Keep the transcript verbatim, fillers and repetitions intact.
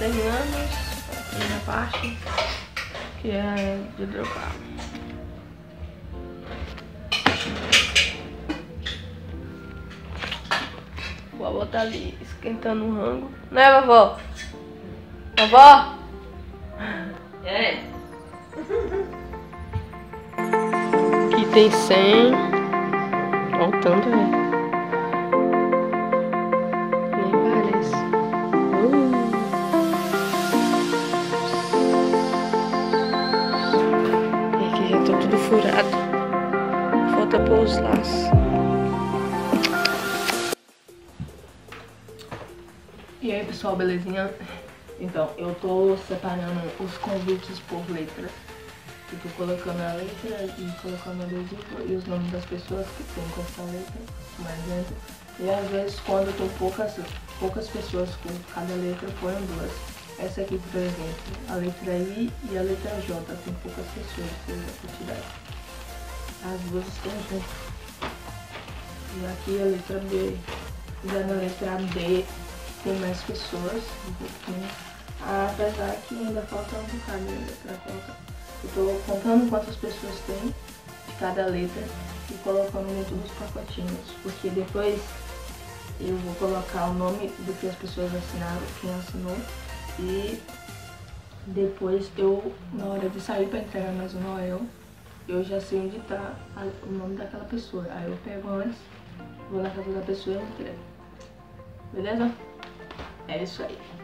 cem anos, a primeira parte, que é de dropar. Vou botar ali esquentando o rango. Né, vovó? Vovó? E aí? Aqui tem cem. Olha o tanto, velho. Nem parece. Uh. E aqui já tá tudo furado. Falta pôr os laços. E aí, pessoal, belezinha? Então, eu tô separando os convites por letra. Eu tô colocando a letra e colocando o adesivo e os nomes das pessoas que tem com essa letra, por exemplo. E às vezes, quando tem poucas, poucas pessoas com cada letra, põe duas. Essa aqui, por exemplo, a letra I e a letra J, tem poucas pessoas na quantidade. As duas estão juntas. E aqui a letra B. Já na letra D tem mais pessoas, um pouquinho. Apesar que ainda falta um bocado ainda pra colocar. Eu tô contando quantas pessoas tem de cada letra e colocando dentro dos pacotinhos, porque depois eu vou colocar o nome do que as pessoas assinaram, quem assinou, e depois eu, na hora de sair para entregar mais o Noel, eu já sei onde tá a, o nome daquela pessoa. Aí eu pego antes, vou na casa da pessoa e entrego. Beleza? É isso aí.